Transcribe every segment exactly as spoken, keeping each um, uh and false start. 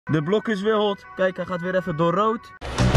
De blok is weer hot. Kijk, hij gaat weer even door rood.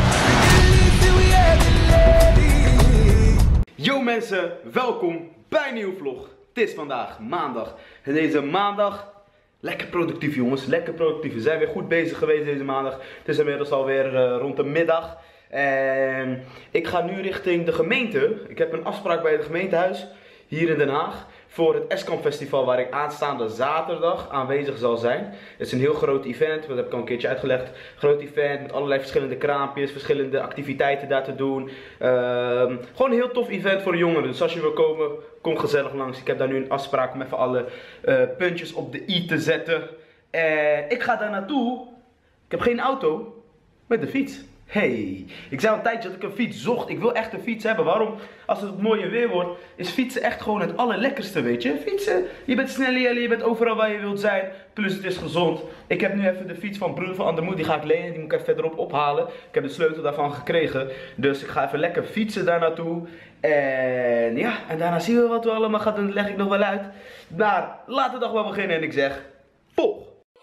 Yo mensen, welkom bij een nieuwe vlog. Het is vandaag maandag. En deze maandag, lekker productief jongens, lekker productief. We zijn weer goed bezig geweest deze maandag. Het is inmiddels alweer uh, rond de middag. En ik ga nu richting de gemeente. Ik heb een afspraak bij het gemeentehuis hier in Den Haag. Voor het Eskamp Festival waar ik aanstaande zaterdag aanwezig zal zijn. Het is een heel groot event, dat heb ik al een keertje uitgelegd. Groot event met allerlei verschillende kraampjes, verschillende activiteiten daar te doen. Uh, gewoon een heel tof event voor de jongeren. Dus als je wil komen, kom gezellig langs. Ik heb daar nu een afspraak om even alle uh, puntjes op de i te zetten. En ik ga daar naartoe. Ik heb geen auto, met de fiets. Hey, ik zei al een tijdje dat ik een fiets zocht. Ik wil echt een fiets hebben. Waarom? Als het mooie weer wordt, is fietsen echt gewoon het allerlekkerste, weet je. Fietsen, je bent snel, je bent overal waar je wilt zijn. Plus het is gezond. Ik heb nu even de fiets van broer van Andermoed, die ga ik lenen. Die moet ik even verderop ophalen. Ik heb de sleutel daarvan gekregen. Dus ik ga even lekker fietsen daar naartoe. En ja, en daarna zien we wat we allemaal gaan doen. Dat leg ik nog wel uit. Maar laten we toch wel beginnen en ik zeg, volg!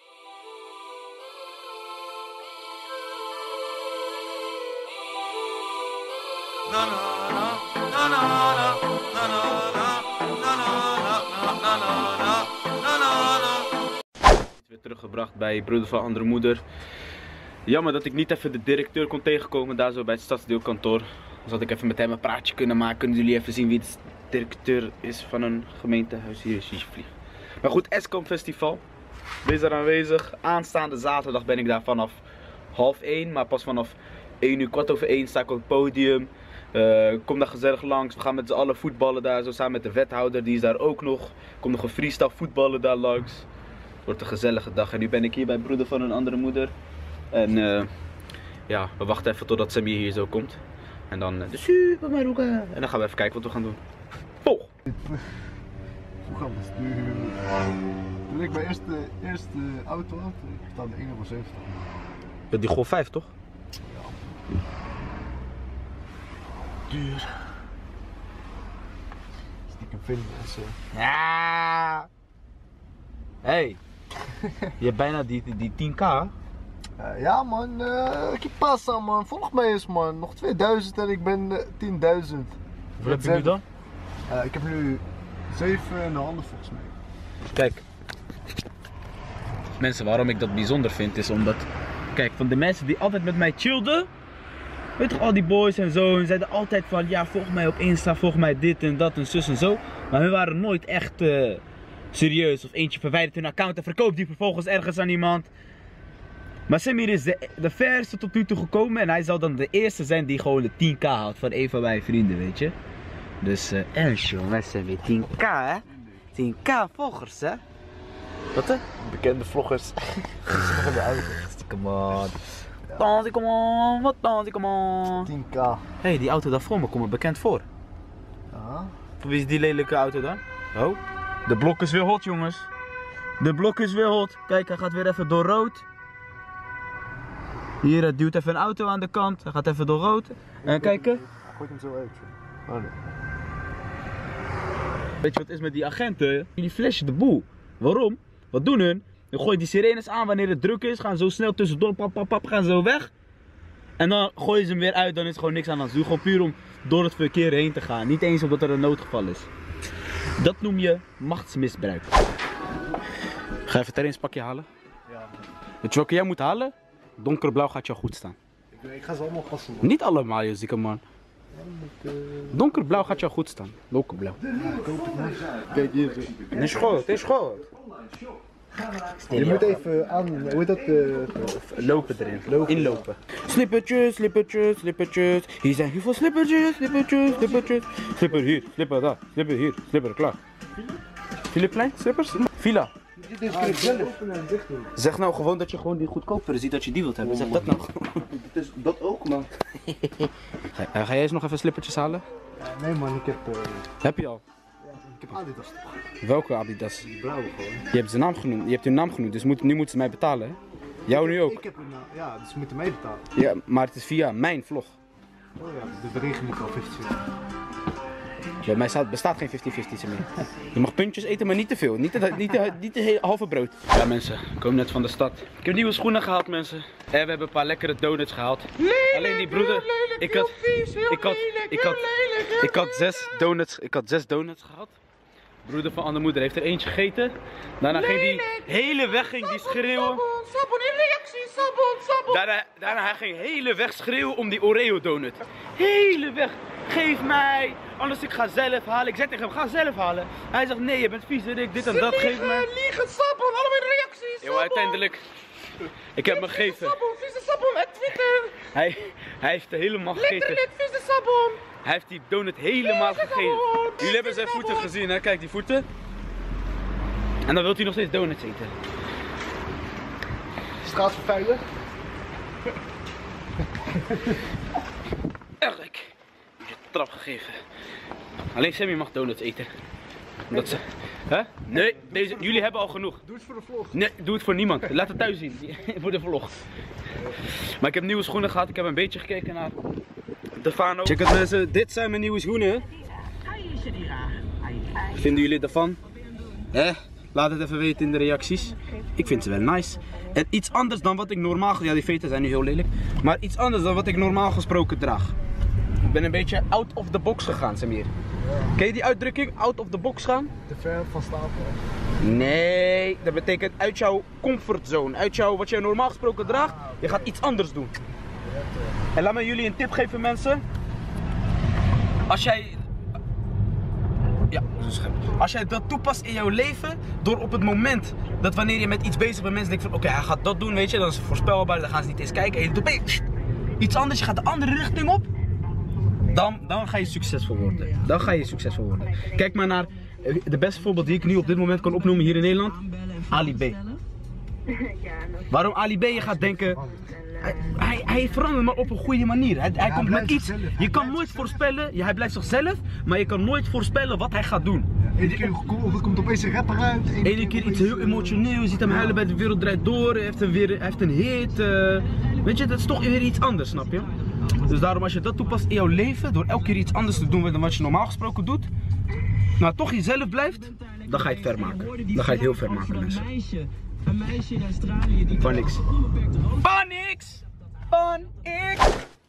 Weer teruggebracht bij broeder van andere moeder. Jammer dat ik niet even de directeur kon tegenkomen daar zo bij het stadsdeelkantoor. Dus had ik even met hem een praatje kunnen maken. Kunnen jullie even zien wie de directeur is van een gemeentehuis. Hier is hij vlieg. Maar goed, Eskamp Festival. Wees daar aanwezig. Aanstaande zaterdag ben ik daar vanaf half één. Maar pas vanaf één uur, kwart over één sta ik op het podium. Uh, kom daar gezellig langs, we gaan met z'n allen voetballen daar, zo samen met de wethouder, die is daar ook nog. Kom nog een freestyle voetballen daar langs. Het wordt een gezellige dag en nu ben ik hier bij broeder van een andere moeder. En uh, ja, we wachten even totdat Samir hier zo komt. En dan uh, de super Maruka. En dan gaan we even kijken wat we gaan doen. Volg! Hoe gaan we sturen? Toen ik mijn eerste, eerste auto had, ik betaalde één euro zeventig. Ja, die Golf vijf toch? Ja. Duur. Stiekem vinden mensen. Ja. Hey. Je hebt bijna die, die tien k. Uh, ja man, uh, ik passa man, volg mij eens man. Nog tweeduizend en ik ben uh, tienduizend. Hoeveel heb je nu dan? Uh, ik heb nu zeven en een half volgens mij. Kijk. Mensen, waarom ik dat bijzonder vind is omdat, kijk, van de mensen die altijd met mij chillden. Weet toch, al die boys en zo, en zeiden altijd van ja, volg mij op Insta, volg mij dit en dat en zus en zo. Maar hun waren nooit echt uh, serieus. Of eentje verwijdert hun account en verkoopt die vervolgens ergens aan iemand. Maar Samir is de, de verste tot nu toe gekomen en hij zal dan de eerste zijn die gewoon de tien k haalt van een van mijn vrienden, weet je. Dus, eh, uh, jongen, wij zijn weer tien k hè. tien k volgers hè. Wat hè? Bekende vloggers. Come on. Tantie, kom on, wat tantie, kom on. tien k. Hé, hey, die auto daar voor me komt me bekend voor. Ja. Voor wie is die lelijke auto dan? Oh, de blok is weer hot jongens. De blok is weer hot. Kijk, hij gaat weer even door rood. Hier, het duwt even een auto aan de kant. Hij gaat even door rood. En kijken. Hij gooit hem zo uit. Oh, nee. Weet je wat is met die agenten? Die flashen de boel. Waarom? Wat doen hun? Dan gooi je die sirenes aan wanneer het druk is, gaan zo snel tussendoor, pap, pap, pap, gaan zo weg. En dan gooien ze hem weer uit, dan is er gewoon niks aan de hand. Doe gewoon puur om door het verkeer heen te gaan. Niet eens omdat er een noodgeval is. Dat noem je machtsmisbruik. Ga even het pakje halen. Ja. Weet je welke jij moet halen? Donkerblauw gaat jou goed staan. Ik, ik ga ze allemaal passen man. Niet allemaal, je zieke man. Donkerblauw gaat jou goed staan. Donkerblauw. Kijk hier. Het is goed, het is goed. Je moet even aan, hoe heet dat? Uh, Lopen erin, lopen. Inlopen. Slippertjes, slippertjes, slippertjes. Hier zijn heel veel slippertjes, slippertjes, slippertjes. Slipper hier, slipper daar, slipper hier, slipper klaar. Filiplein, slippers? Villa. Zeg nou gewoon dat je gewoon die goedkopere ziet dat je die wilt hebben. Zeg dat nou gewoon. Dat is dat ook man. Ga, ga jij eens nog even slippertjes halen? Uh, nee man, ik heb... Uh... Heb je al? Ik heb Adidas toch? Welke Adidas? Die blauwe gewoon. Je hebt zijn naam genoemd, je hebt hun naam genoemd, dus moet, nu moeten ze mij betalen hè? Jou nu ook? Ik heb een naam, ja, dus ze moeten mij betalen. Ja, maar het is via mijn vlog. Oh ja, de beregen moet al vijftig. Ja, mij staat, bestaat geen vijftig vijftig meer. Je mag puntjes eten, maar niet te veel. Niet de, niet de, niet de hele, halve brood. Ja mensen, ik kom net van de stad. Ik heb nieuwe schoenen gehaald mensen. En we hebben een paar lekkere donuts gehaald. Lelijk, Alleen die broeder, lelijk, ik had, vies, ik had, lelijk, ik had, lelijk, ik had zes donuts, ik had zes donuts gehad. Broeder van andere moeder heeft er eentje gegeten. Daarna lelijk. ging die hele weg ging die schreeuwen. Sabon, sabon in reactie, sabon, sabon. Daarna, daarna hij ging hele weg schreeuwen om die Oreo donut. Hele weg. Geef mij, anders ik ga zelf halen. Ik zeg tegen hem, ga zelf halen. Hij zegt, nee, je bent vies, ik dit en dat, geef mij. Liegen, sabon, allemaal reacties, Yo, uiteindelijk, ik heb hem gegeven. Sabon, vieze sabon, en Twitter. Hij, hij heeft helemaal gegeten. Letterlijk, vieze sabon. Hij heeft die donut helemaal gegeten. Jullie hebben zijn voeten gezien, hè? Kijk, die voeten. En dan wilt hij nog steeds donuts eten. Straatvervuiler. Eigenlijk. Ik heb een trap gegeven. Alleen Sammy mag donuts eten. Omdat ze... Hè? Nee, deze... jullie hebben al genoeg. Doe het voor de vlog. Nee, doe het voor niemand. Laat het thuis zien. Voor de vlog. Maar ik heb nieuwe schoenen gehad. Ik heb een beetje gekeken naar de Fano. Check het mensen. Dit zijn mijn nieuwe schoenen. Vinden jullie ervan? Hè? Laat het even weten in de reacties. Ik vind ze wel nice. En iets anders dan wat ik normaal... Ja, die veten zijn nu heel lelijk. Maar iets anders dan wat ik normaal gesproken draag. Ik ben een beetje out of the box gegaan, Samir. Ken je die uitdrukking? Out of the box gaan? Te ver van stapel. Nee, dat betekent uit jouw comfortzone. Uit jouw, wat jij normaal gesproken draagt. Je gaat iets anders doen. En laat me jullie een tip geven, mensen. Als jij... Ja, zo scherp. Als jij dat toepast in jouw leven, door op het moment dat wanneer je met iets bezig bent, mensen denken van oké, okay, hij gaat dat doen, weet je, dan is het voorspelbaar, dan gaan ze niet eens kijken. En je doet iets anders, je gaat de andere richting op, dan, dan ga je succesvol worden. Dan ga je succesvol worden. Kijk maar naar de beste voorbeeld die ik nu op dit moment kan opnoemen hier in Nederland, Ali B. Waarom Ali B? Je gaat denken, hij, hij, hij verandert maar op een goede manier. Hij, hij ja, komt met iets. Zichzelf. Je kan nooit voorspellen, ja, hij blijft zichzelf, maar je kan nooit voorspellen wat hij gaat doen. Ja, Eén keer er komt opeens een rapper uit. Eén keer, keer iets heel emotioneel, je ziet hem ja. huilen bij De Wereld Draait Door, hij heeft een, weer, hij heeft een hit. Uh, weet je, dat is toch weer iets anders, snap je? Dus daarom als je dat toepast in jouw leven, door elke keer iets anders te doen dan wat je normaal gesproken doet, maar toch jezelf blijft, dan ga je het ver maken. Dan ga je het heel ver maken, mensen. Een meisje in Australië die van niks. Van niks! Van niks!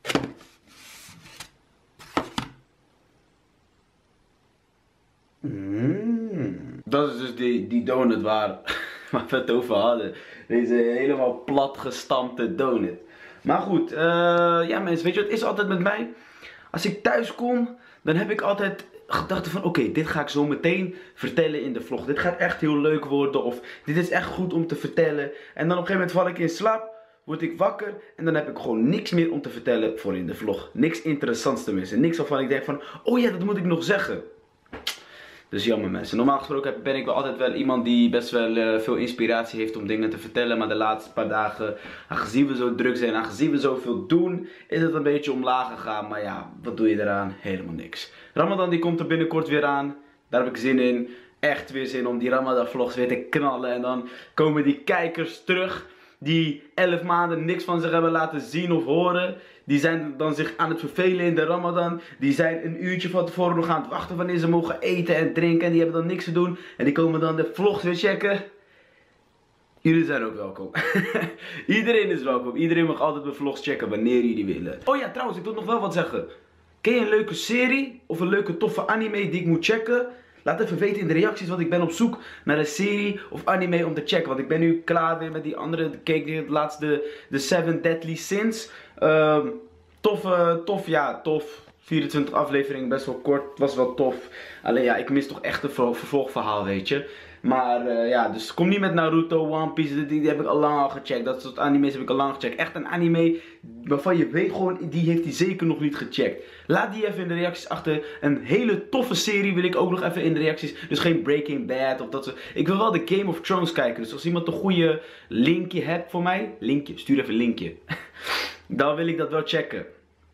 Mm. Dat is dus die, die donut waar, waar we het over hadden. Deze helemaal plat gestampte donut. Maar goed, uh, ja mensen, weet je wat is altijd met mij? Als ik thuis kom, dan heb ik altijd gedachten van oké, okay, dit ga ik zo meteen vertellen in de vlog. Dit gaat echt heel leuk worden of dit is echt goed om te vertellen. En dan op een gegeven moment val ik in slaap, word ik wakker en dan heb ik gewoon niks meer om te vertellen voor in de vlog. Niks interessants tenminste. Niks waarvan ik denk van, oh ja, dat moet ik nog zeggen. Dus jammer mensen. Normaal gesproken ben ik wel altijd wel iemand die best wel uh, veel inspiratie heeft om dingen te vertellen. Maar de laatste paar dagen, aangezien we zo druk zijn, aangezien we zoveel doen, is het een beetje omlaag gegaan. Maar ja, wat doe je eraan? Helemaal niks. Ramadan die komt er binnenkort weer aan. Daar heb ik zin in. Echt weer zin om die Ramadan vlogs weer te knallen. En dan komen die kijkers terug die elf maanden niks van zich hebben laten zien of horen. Die zijn dan zich aan het vervelen in de Ramadan. Die zijn een uurtje van tevoren nog aan het wachten wanneer ze mogen eten en drinken. En die hebben dan niks te doen. En die komen dan de vlogs weer checken. Jullie zijn ook welkom. Iedereen is welkom. Iedereen mag altijd mijn vlogs checken wanneer jullie willen. Oh ja, trouwens, ik wil nog wel wat zeggen. Ken je een leuke serie of een leuke toffe anime die ik moet checken? Laat even weten in de reacties, want ik ben op zoek naar een serie of anime om te checken. Want ik ben nu klaar weer met die andere, keek het laatste, de Seven Deadly Sins. Um, tof, uh, tof, ja, tof. vierentwintig afleveringen, best wel kort, was wel tof. Alleen ja, ik mis toch echt een vervolgverhaal, weet je. Maar uh, ja, dus kom niet met Naruto, One Piece, die, die heb ik al lang al gecheckt. Dat soort anime's heb ik al lang gecheckt. Echt een anime waarvan je weet gewoon, die heeft hij zeker nog niet gecheckt. Laat die even in de reacties achter. Een hele toffe serie wil ik ook nog even in de reacties. Dus geen Breaking Bad of dat soort. Ik wil wel de Game of Thrones kijken. Dus als iemand een goede linkje hebt voor mij, linkje, stuur even een linkje. Dan wil ik dat wel checken.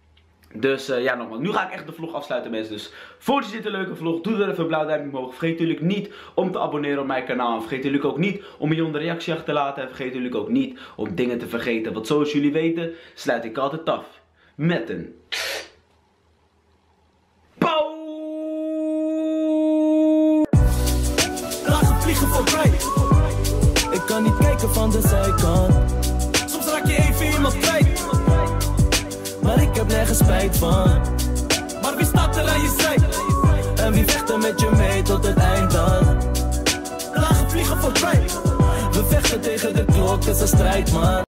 Dus uh, ja, nogmaals, nu ga ik echt de vlog afsluiten mensen. Dus vond je dit een leuke vlog, doe er even een blauw duimpje omhoog. Vergeet natuurlijk niet om te abonneren op mijn kanaal. En vergeet natuurlijk ook niet om je onder reactie achter te laten. En vergeet natuurlijk ook niet om dingen te vergeten. Want zoals jullie weten, sluit ik altijd af met een... Pauw! heb nergens spijt van. Maar wie staat er aan je zij? En wie vecht er met je mee tot het eind dan? Lagen vliegen voorbij. We vechten tegen de klok, het is een strijd man.